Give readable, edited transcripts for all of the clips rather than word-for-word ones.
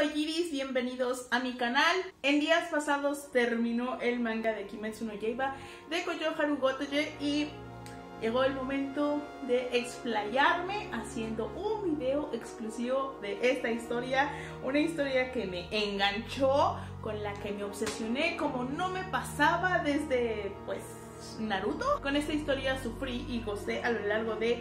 soy Iris, bienvenidos a mi canal. En días pasados terminó el manga de Kimetsu no Yaiba de Koyoharu Gotoge y llegó el momento de explayarme haciendo un video exclusivo de esta historia. Una historia que me enganchó, con la que me obsesioné como no me pasaba desde Naruto. Con esta historia sufrí y gocé a lo largo de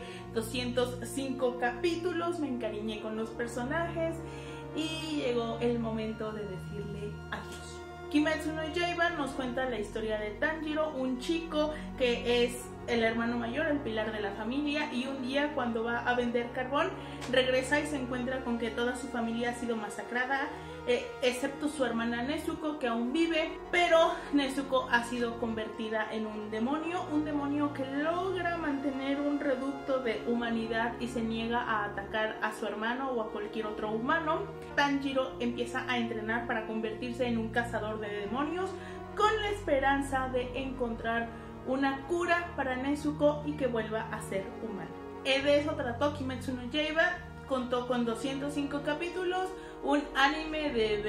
205 capítulos, me encariñé con los personajes y llegó el momento de decirle adiós. Kimetsu no Yaiba nos cuenta la historia de Tanjiro, un chico que es el hermano mayor, el pilar de la familia, y un día cuando va a vender carbón regresa y se encuentra con que toda su familia ha sido masacrada, excepto su hermana Nezuko, que aún vive, pero Nezuko ha sido convertida en un demonio que logra mantener un reducto de humanidad y se niega a atacar a su hermano o a cualquier otro humano. Tanjiro empieza a entrenar para convertirse en un cazador de demonios con la esperanza de encontrar una cura para Nezuko y que vuelva a ser humana. De eso trató Kimetsu no Yaiba. Contó con 205 capítulos, un anime de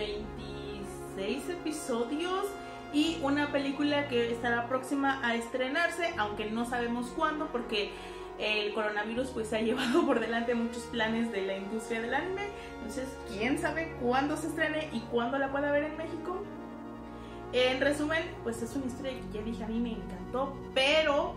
26 episodios y una película que estará próxima a estrenarse, aunque no sabemos cuándo porque el coronavirus se ha llevado por delante muchos planes de la industria del anime. Entonces, quién sabe cuándo se estrene y cuándo la pueda ver en México. En resumen, es una historia que ya dije, a mí me encantó, pero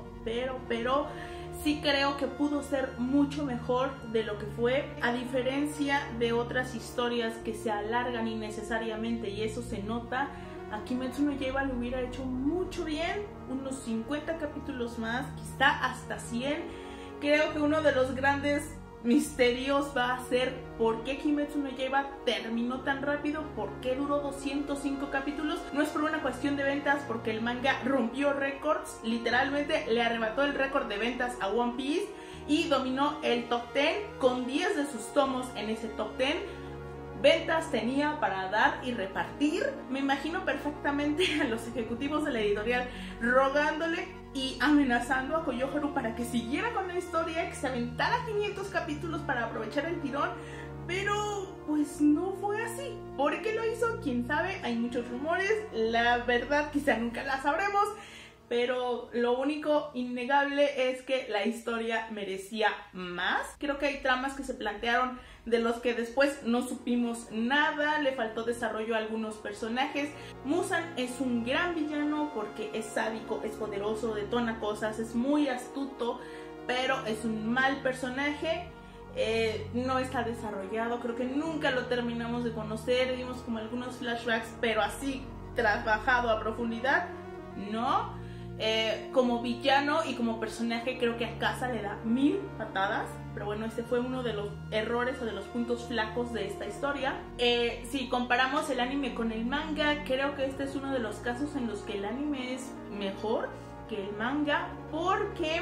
sí creo que pudo ser mucho mejor de lo que fue, a diferencia de otras historias que se alargan innecesariamente y eso se nota. A Kimetsu no Yaiba lo hubiera hecho mucho bien, unos 50 capítulos más, quizá hasta 100. Creo que uno de los grandes misterios va a ser por qué Kimetsu no Yaiba terminó tan rápido, por qué duró 205 capítulos. No es por una cuestión de ventas, porque el manga rompió récords, literalmente le arrebató el récord de ventas a One Piece y dominó el top 10 con 10 de sus tomos en ese top 10. Ventas tenía para dar y repartir. Me imagino perfectamente a los ejecutivos de la editorial rogándole y amenazando a Koyoharu para que siguiera con la historia, que se aventara 500 capítulos para aprovechar el tirón, pero no fue así. ¿Por qué lo hizo? ¿Quién sabe? Hay muchos rumores, la verdad quizá nunca la sabremos, pero lo único innegable es que la historia merecía más. Creo que hay tramas que se plantearon de los que después no supimos nada, le faltó desarrollo a algunos personajes. Muzan es un gran villano porque es sádico, es poderoso, detona cosas, es muy astuto, pero es un mal personaje. No está desarrollado, creo que nunca lo terminamos de conocer, vimos como algunos flashbacks, pero así trabajado a profundidad, no. Como villano y como personaje creo que a Casa le da 1000 patadas, pero bueno, este fue uno de los errores o de los puntos flacos de esta historia. Si comparamos el anime con el manga, creo que este es uno de los casos en los que el anime es mejor que el manga, porque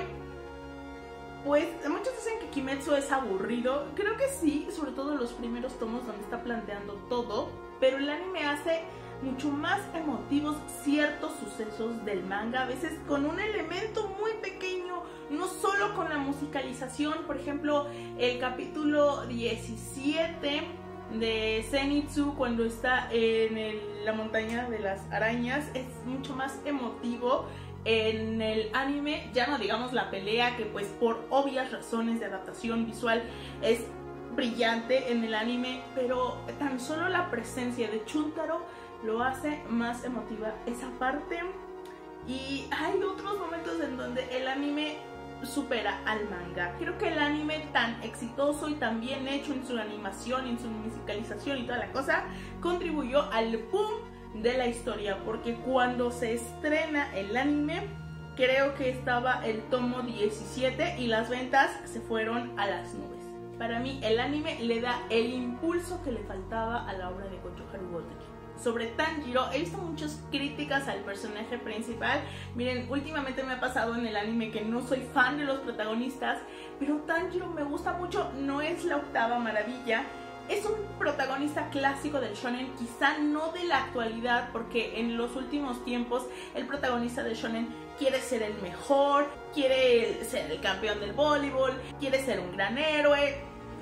muchos dicen que Kimetsu es aburrido. Creo que sí, sobre todo los primeros tomos donde está planteando todo, pero el anime hace mucho más emotivos ciertos sucesos del manga, a veces con un elemento muy pequeño, no solo con la musicalización. Por ejemplo, el capítulo 17 de Zenitsu, cuando está en la montaña de las arañas, es mucho más emotivo. En el anime, ya no digamos la pelea, que por obvias razones de adaptación visual es brillante en el anime, pero tan solo la presencia de Chuntaro lo hace más emotiva esa parte. Y hay otros momentos en donde el anime supera al manga. Creo que el anime, tan exitoso y tan bien hecho en su animación, en su musicalización y toda la cosa, contribuyó al boom de la historia, porque cuando se estrena el anime creo que estaba el tomo 17 y las ventas se fueron a las nubes. Para mí el anime le da el impulso que le faltaba a la obra de Koyoharu Gotoge. Sobre Tanjiro, he visto muchas críticas al personaje principal. Miren, últimamente me ha pasado en el anime que no soy fan de los protagonistas, pero Tanjiro me gusta mucho. No es la octava maravilla, es un protagonista clásico del shonen, quizá no de la actualidad, porque en los últimos tiempos el protagonista del shonen quiere ser el mejor, quiere ser el campeón del voleibol, quiere ser un gran héroe.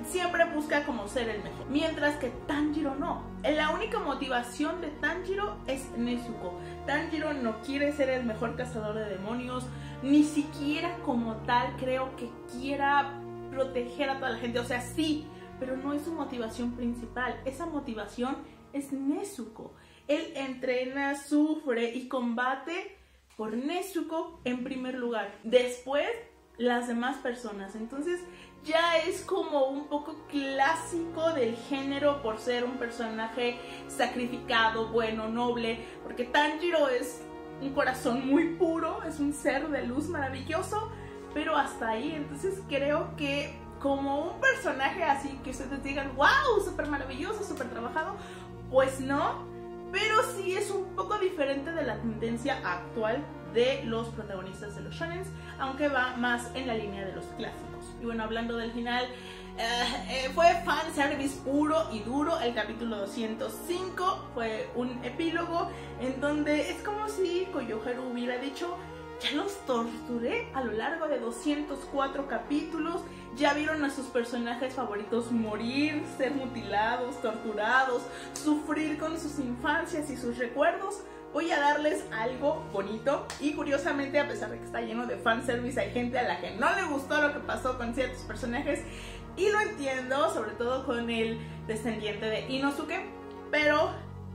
siempre busca como ser el mejor, mientras que Tanjiro no. La única motivación de Tanjiro es Nezuko. Tanjiro no quiere ser el mejor cazador de demonios, ni siquiera como tal creo que quiera proteger a toda la gente, o sea, sí, pero no es su motivación principal. Esa motivación es Nezuko. Él entrena, sufre y combate por Nezuko en primer lugar, después las demás personas. Entonces ya es como un poco clásico del género por ser un personaje sacrificado, bueno, noble, porque Tanjiro es un corazón muy puro, es un ser de luz maravilloso, pero hasta ahí. Entonces creo que como un personaje así que ustedes digan, wow, súper maravilloso, súper trabajado, pues no, pero sí es un poco diferente de la tendencia actual de los protagonistas de los shonens, aunque va más en la línea de los clásicos. Y bueno, hablando del final, fue fanservice puro y duro. El capítulo 205 fue un epílogo en donde es como si Koyoharu hubiera dicho: ya los torturé a lo largo de 204 capítulos, ya vieron a sus personajes favoritos morir, ser mutilados, torturados, sufrir con sus infancias y sus recuerdos. Voy a darles algo bonito. Y curiosamente, a pesar de que está lleno de fanservice, hay gente a la que no le gustó lo que pasó con ciertos personajes, y lo entiendo, sobre todo con el descendiente de Inosuke, pero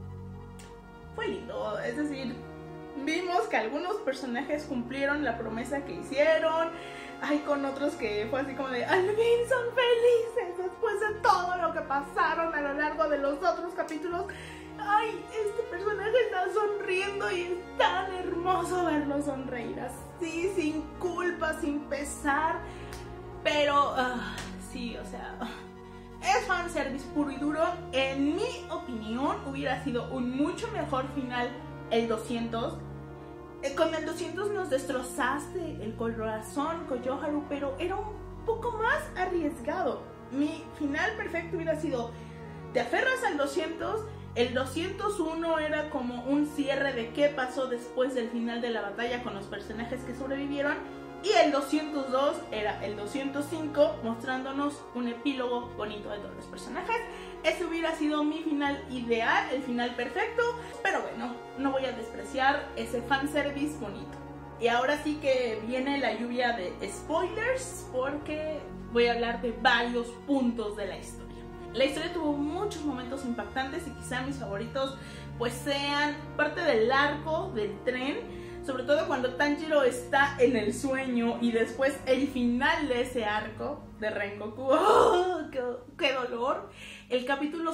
fue lindo. Es decir, vimos que algunos personajes cumplieron la promesa que hicieron. Hay con otros que fue así como de al fin son felices después de todo lo que pasaron a lo largo de los otros capítulos. Ay, este personaje está sonriendo y es tan hermoso verlo sonreír así, sin culpa, sin pesar. Pero sí, o sea, es fanservice puro y duro. En mi opinión hubiera sido un mucho mejor final el 200. Con el 200 nos destrozaste el corazón, Koyoharu, pero era un poco más arriesgado. Mi final perfecto hubiera sido: te aferras al 200, el 201 era como un cierre de qué pasó después del final de la batalla con los personajes que sobrevivieron, y el 202 era el 205 mostrándonos un epílogo bonito de todos los personajes. Ese hubiera sido mi final ideal, el final perfecto, pero bueno, no voy a despreciar ese fanservice bonito. Y ahora sí que viene la lluvia de spoilers, porque voy a hablar de varios puntos de la historia. La historia tuvo muchos momentos impactantes y quizá mis favoritos pues sean parte del arco del tren, sobre todo cuando Tanjiro está en el sueño y después el final de ese arco de Rengoku. ¡Oh, qué dolor! El capítulo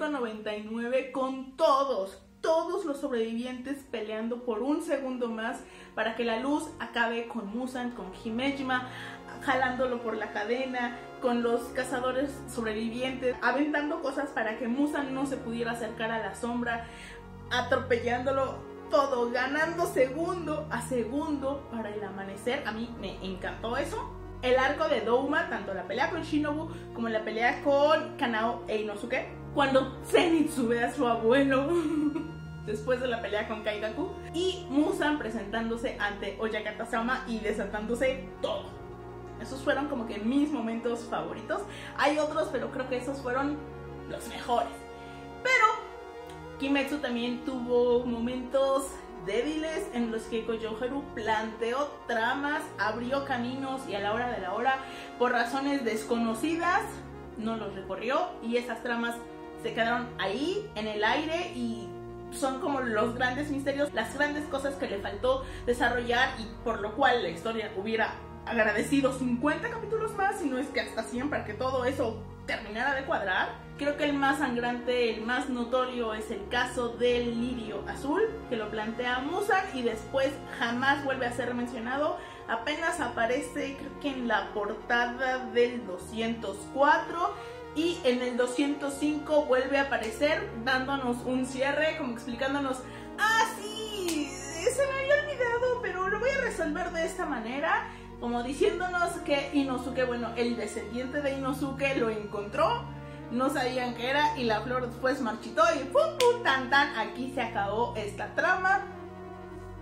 199 con todos los sobrevivientes peleando por un segundo más para que la luz acabe con Muzan, con Himejima, jalándolo por la cadena, con los cazadores sobrevivientes, aventando cosas para que Muzan no se pudiera acercar a la sombra, atropellándolo todo, ganando segundo a segundo para el amanecer. A mí me encantó eso. El arco de Douma, tanto la pelea con Shinobu como la pelea con Kanao e Inosuke, cuando Zenitsu ve a su abuelo después de la pelea con Kaigaku, y Muzan presentándose ante Oyakata-sama y desatándose todo. Esos fueron como que mis momentos favoritos. Hay otros, pero creo que esos fueron los mejores. Pero Kimetsu también tuvo momentos débiles en los que Koyoharu planteó tramas, abrió caminos y a la hora de la hora, por razones desconocidas, no los recorrió, y esas tramas se quedaron ahí en el aire y son como los grandes misterios, las grandes cosas que le faltó desarrollar, y por lo cual la historia hubiera agradecido 50 capítulos más, si no es que hasta 100, para que todo eso terminara de cuadrar. Creo que el más sangrante, el más notorio, es el caso del lirio azul, que lo plantea Muzan y después jamás vuelve a ser mencionado. Apenas aparece, creo que en la portada del 204, y en el 205 vuelve a aparecer dándonos un cierre, como explicándonos: ah, sí, se me había olvidado, pero lo voy a resolver de esta manera, como diciéndonos que Inosuke, bueno, el descendiente de Inosuke lo encontró, no sabían qué era, y la flor después marchitó y pum pum tan tan, aquí se acabó esta trama.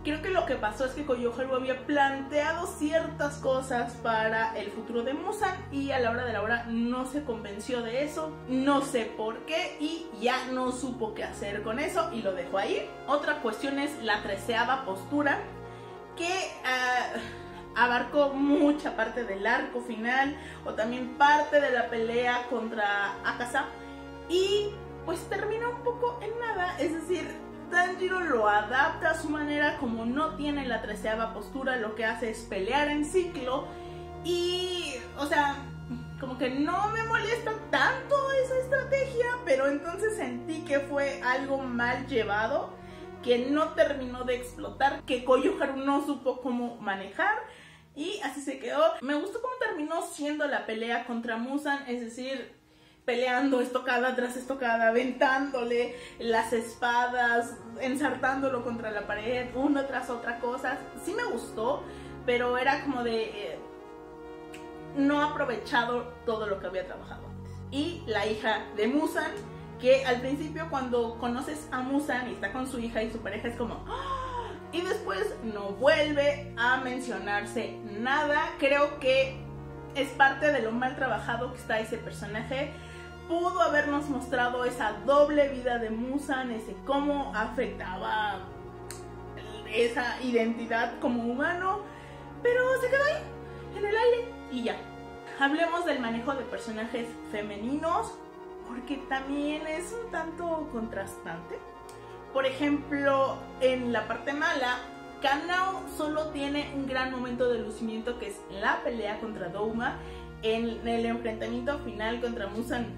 Creo que lo que pasó es que Koyoharu había planteado ciertas cosas para el futuro de Muzan y a la hora de la hora no se convenció de eso, no sé por qué, y ya no supo qué hacer con eso y lo dejó ahí. Otra cuestión es la 13ª postura, que abarcó mucha parte del arco final o también parte de la pelea contra Akaza y pues termina un poco en nada. Es decir, Tanjiro lo adapta a su manera, como no tiene la 13ª postura, lo que hace es pelear en ciclo y, o sea, como que no me molesta tanto esa estrategia, pero entonces sentí que fue algo mal llevado, que no terminó de explotar, que Koyoharu no supo cómo manejar y así se quedó. Me gustó cómo terminó siendo la pelea contra Muzan, es decir, peleando estocada tras estocada, aventándole las espadas, ensartándolo contra la pared, una tras otra cosa. Sí me gustó, pero era como de no aprovechado todo lo que había trabajado antes. Y la hija de Muzan, que al principio cuando conoces a Muzan y está con su hija y su pareja es como ¡oh! Y después no vuelve a mencionarse nada. Creo que es parte de lo mal trabajado que está ese personaje. Pudo habernos mostrado esa doble vida de Muzan, ese cómo afectaba esa identidad como humano, pero se quedó ahí, en el aire y ya. Hablemos del manejo de personajes femeninos, porque también es un tanto contrastante. Por ejemplo, en la parte mala, Kanao solo tiene un gran momento de lucimiento, que es la pelea contra Douma. En el enfrentamiento final contra Muzan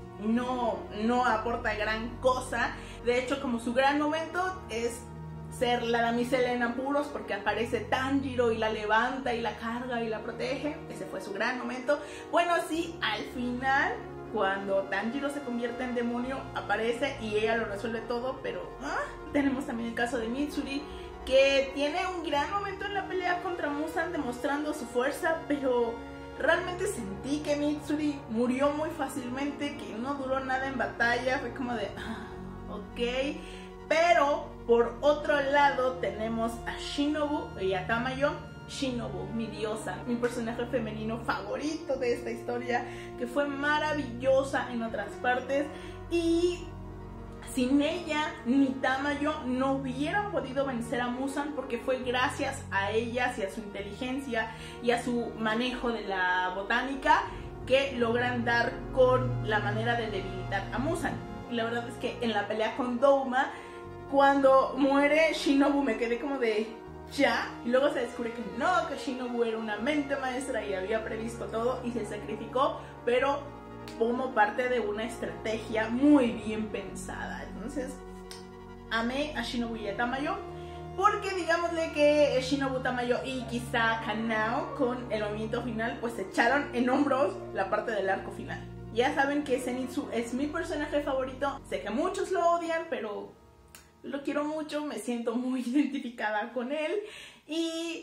no aporta gran cosa. De hecho, como su gran momento es ser la damisela en apuros, porque aparece Tanjiro y la levanta y la carga y la protege. Ese fue su gran momento. Bueno, sí, al final, cuando Tanjiro se convierte en demonio, aparece y ella lo resuelve todo, pero tenemos también el caso de Mitsuri, que tiene un gran momento en la pelea contra Muzan demostrando su fuerza, pero realmente sentí que Mitsuri murió muy fácilmente, que no duró nada en batalla. Fue como de ok. Pero por otro lado tenemos a Shinobu y a Tamayo. Shinobu, mi diosa, mi personaje femenino favorito de esta historia, que fue maravillosa en otras partes, y sin ella ni Tamayo no hubieran podido vencer a Muzan, porque fue gracias a ellas y a su inteligencia y a su manejo de la botánica que logran dar con la manera de debilitar a Muzan. Y la verdad es que en la pelea con Douma, cuando muere Shinobu, me quedé como de ya, y luego se descubre que no, que Shinobu era una mente maestra y había previsto todo y se sacrificó, pero como parte de una estrategia muy bien pensada. Entonces amé a Shinobu y a Tamayo, porque digámosle que Shinobu, Tamayo y quizá Kanao con el movimiento final pues se echaron en hombros la parte del arco final. Ya saben que Zenitsu es mi personaje favorito, sé que muchos lo odian, pero lo quiero mucho, me siento muy identificada con él. Y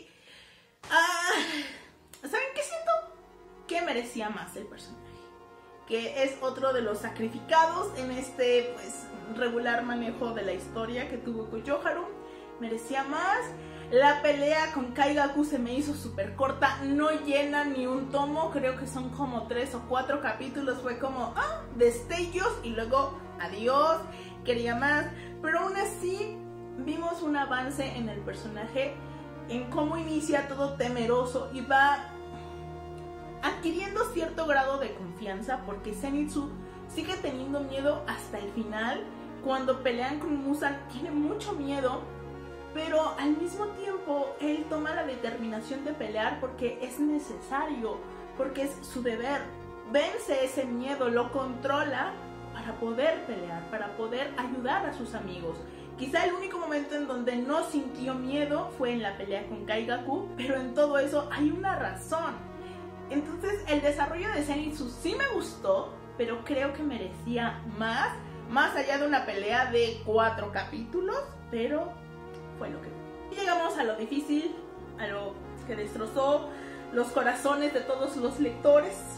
¿saben qué siento? Que merecía más el personaje, que es otro de los sacrificados en este pues regular manejo de la historia que tuvo Koyoharu. Merecía más. La pelea con Kaigaku se me hizo súper corta, no llena ni un tomo, creo que son como 3 o 4 capítulos, fue como destellos y luego adiós, quería más, pero aún así vimos un avance en el personaje, en cómo inicia todo temeroso y va adquiriendo cierto grado de confianza, porque Zenitsu sigue teniendo miedo hasta el final. Cuando pelean con Muzan tiene mucho miedo, pero al mismo tiempo él toma la determinación de pelear porque es necesario, porque es su deber. Vence ese miedo, lo controla para poder pelear, para poder ayudar a sus amigos. Quizá el único momento en donde no sintió miedo fue en la pelea con Kaigaku, pero en todo eso hay una razón. Entonces el desarrollo de Zenitsu sí me gustó, pero creo que merecía más allá de una pelea de 4 capítulos, pero fue lo que... Y llegamos a lo difícil, a lo que destrozó los corazones de todos los lectores,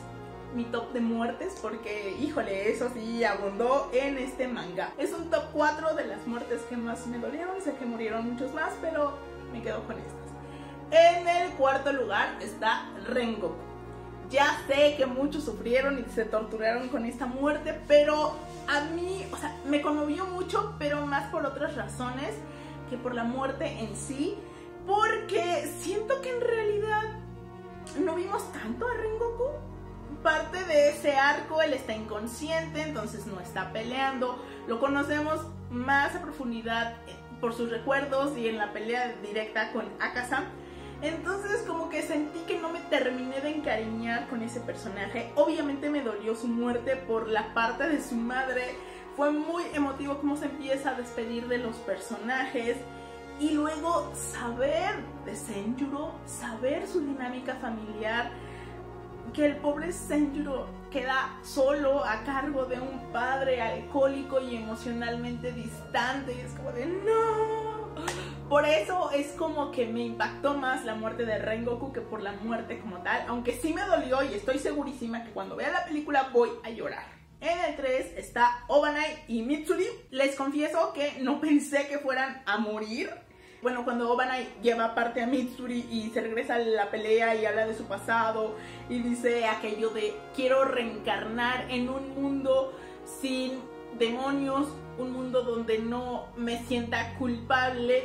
mi top de muertes porque, híjole, eso sí abundó en este manga. Es un top 4 de las muertes que más me dolieron. Sé que murieron muchos más, pero me quedo con estas. En el cuarto lugar está Rengoku. Ya sé que muchos sufrieron y se torturaron con esta muerte, pero a mí, o sea, me conmovió mucho, pero más por otras razones que por la muerte en sí, porque siento que en realidad no vimos tanto a Rengoku. Parte de ese arco, él está inconsciente, entonces no está peleando. Lo conocemos más a profundidad por sus recuerdos y en la pelea directa con Akaza. Entonces como que sentí que no me terminé de encariñar con ese personaje. Obviamente me dolió su muerte por la parte de su madre. Fue muy emotivo cómo se empieza a despedir de los personajes. Y luego saber de Senjuro, saber su dinámica familiar, que el pobre Senjuro queda solo a cargo de un padre alcohólico y emocionalmente distante. Es como de no. Por eso es como que me impactó más la muerte de Rengoku que por la muerte como tal. Aunque sí me dolió y estoy segurísima que cuando vea la película voy a llorar. En el 3 está Obanai y Mitsuri. Les confieso que no pensé que fueran a morir. Bueno, cuando Obanai lleva parte a Mitsuri y se regresa a la pelea y habla de su pasado y dice aquello de quiero reencarnar en un mundo sin demonios, un mundo donde no me sienta culpable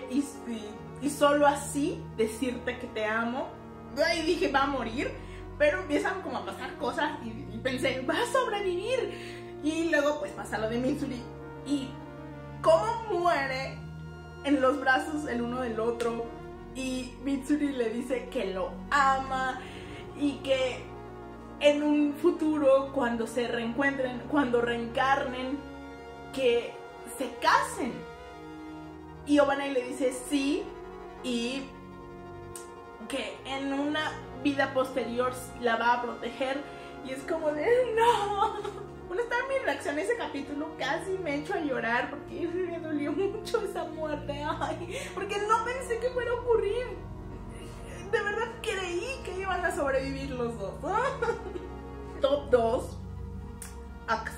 y solo así decirte que te amo. Ahí dije va a morir, pero empiezan como a pasar cosas y pensé va a sobrevivir. Y luego pues pasa lo de Mitsuri y cómo muere en los brazos el uno del otro, y Mitsuri le dice que lo ama y que en un futuro cuando se reencuentren, cuando reencarnen, que se casen. Y Obanai le dice sí y que en una vida posterior la va a proteger, y es como de no. Bueno, está mi reacción a ese capítulo, casi me echo a llorar porque me dolió mucho esa muerte. Ay, porque no pensé que fuera a ocurrir. De verdad creí que iban a sobrevivir los dos. Top 2, Akaza.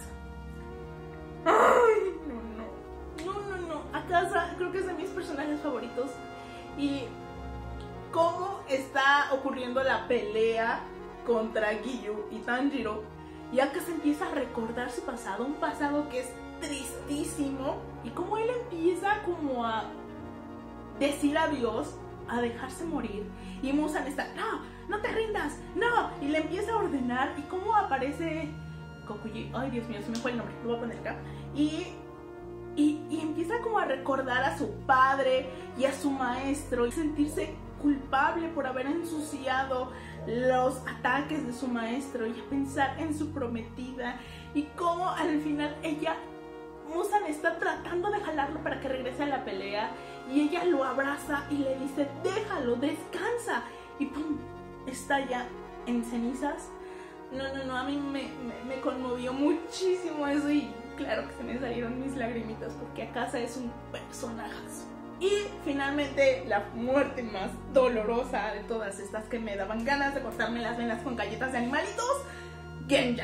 Ay, no. Akaza creo que es de mis personajes favoritos. Y cómo está ocurriendo la pelea contra Giyu y Tanjiro, y Akaza empieza a recordar su pasado, un pasado que es tristísimo, y cómo él empieza como a decir adiós, a dejarse morir, y Muzan está, no te rindas, no, y le empieza a ordenar, y cómo aparece Kokuji, ay Dios mío, se me fue el nombre, lo voy a poner acá, y empieza como a recordar a su padre y a su maestro, y sentirse culpable por haber ensuciado los ataques de su maestro, y a pensar en su prometida, y cómo al final Muzan está tratando de jalarlo para que regrese a la pelea, y ella lo abraza y le dice déjalo, descansa, y pum, está ya en cenizas. No, a mí me conmovió muchísimo eso, y claro que se me salieron mis lagrimitas porque Akaza es un personajazo. Y finalmente la muerte más dolorosa de todas estas, que me daban ganas de cortarme las venas con galletas de animalitos, Genja.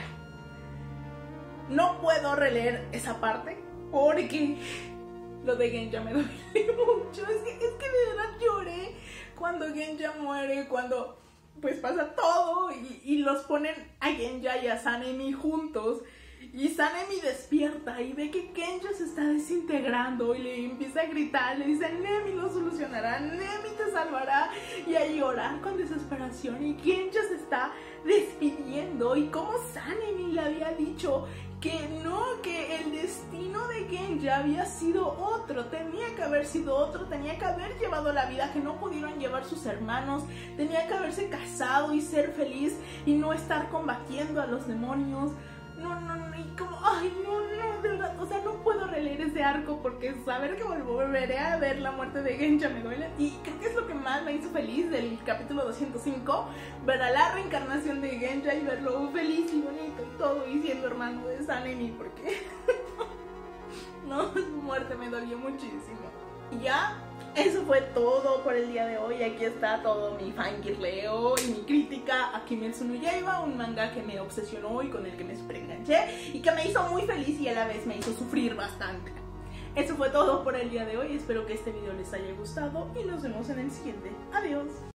No puedo releer esa parte porque lo de Genja me duele mucho. Es que de verdad lloré cuando Genja muere, cuando pues pasa todo y los ponen a Genja y a Sanemi juntos. Y Sanemi despierta y ve que Genja se está desintegrando y le empieza a gritar, le dice Nemi lo solucionará, Nemi te salvará, y a llorar con desesperación, y Genja se está despidiendo, y como Sanemi le había dicho que no, que el destino de Genja había sido otro, tenía que haber sido otro, tenía que haber llevado la vida que no pudieron llevar sus hermanos, tenía que haberse casado y ser feliz y no estar combatiendo a los demonios. No, y como, ay, no, de verdad, o sea, no puedo releer ese arco porque saber que volveré a ver la muerte de Genja me duele, y creo que es lo que más me hizo feliz del capítulo 205, ver a la reencarnación de Genja y verlo feliz y bonito y todo, y siendo hermano de Sanemi, porque no, su muerte me dolió muchísimo. Y ya, eso fue todo por el día de hoy. Aquí está todo mi fangirleo y mi crítica a Kimetsu no Yaiba, un manga que me obsesionó y con el que me super enganché y que me hizo muy feliz y a la vez me hizo sufrir bastante. Eso fue todo por el día de hoy. Espero que este video les haya gustado y nos vemos en el siguiente. Adiós.